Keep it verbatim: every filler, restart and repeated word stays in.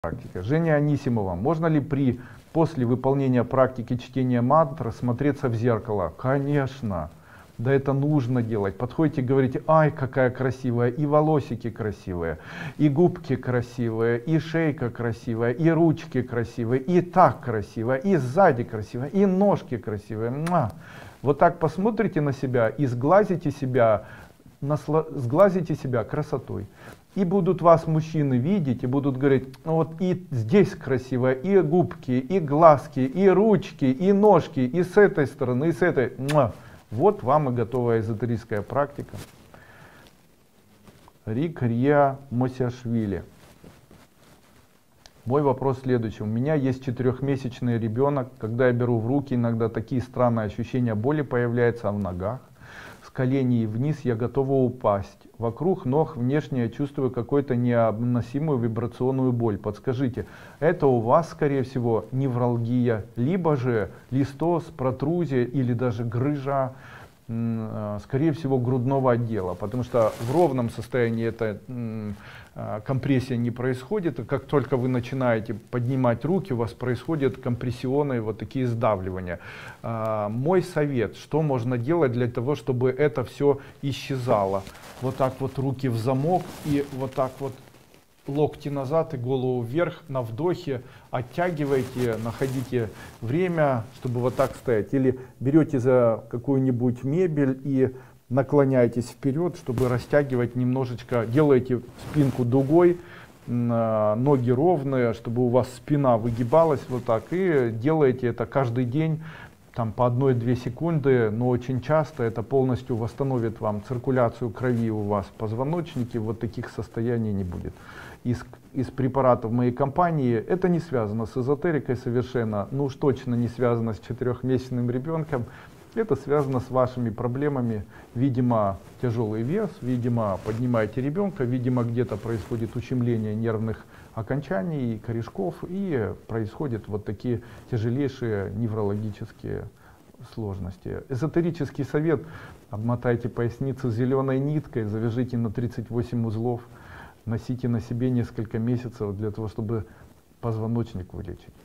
Практика. Женя Анисимова. Можно ли при после выполнения практики чтения мантр смотреться в зеркало? Конечно. Да, это нужно делать. Подходите и говорите: ай, какая красивая, и волосики красивые, и губки красивые, и шейка красивая, и ручки красивые, и так красиво, и сзади красиво, и ножки красивые. Муа. Вот так посмотрите на себя и сглазите себя, насла... сглазите себя красотой. И будут вас мужчины видеть и будут говорить: ну вот и здесь красиво, и губки, и глазки, и ручки, и ножки, и с этой стороны, и с этой. Муа. Вот вам и готовая эзотерическая практика. Рик Рья Мосяшвили. Мой вопрос следующий. У меня есть четырехмесячный ребенок. Когда я беру в руки, иногда такие странные ощущения боли появляются в ногах. С коленей вниз я готова упасть. Вокруг ног внешне я чувствую какую-то необносимую вибрационную боль. Подскажите, это у вас, скорее всего, невралгия, либо же листоз, протрузия или даже грыжа, скорее всего, грудного отдела, потому что в ровном состоянии эта компрессия не происходит, и как только вы начинаете поднимать руки, у вас происходят компрессионные вот такие сдавливания. Мой совет: что можно делать для того, чтобы это все исчезало? Вот так вот руки в замок и вот так вот локти назад и голову вверх, на вдохе оттягивайте, находите время, чтобы вот так стоять, или берете за какую-нибудь мебель и наклоняйтесь вперед, чтобы растягивать немножечко, делаете спинку дугой, ноги ровные, чтобы у вас спина выгибалась вот так, и делаете это каждый день, там по одной-две секунды, но очень часто это полностью восстановит вам циркуляцию крови у вас в позвоночнике, вот таких состояний не будет. Из, из препаратов моей компании это не связано с эзотерикой совершенно, ну уж точно не связано с четырехмесячным ребенком. Это связано с вашими проблемами, видимо, тяжелый вес, видимо, поднимаете ребенка, видимо, где-то происходит ущемление нервных окончаний, корешков, и происходят вот такие тяжелейшие неврологические сложности. Эзотерический совет: обмотайте поясницу зеленой ниткой, завяжите на тридцать восемь узлов, носите на себе несколько месяцев для того, чтобы позвоночник вылечить.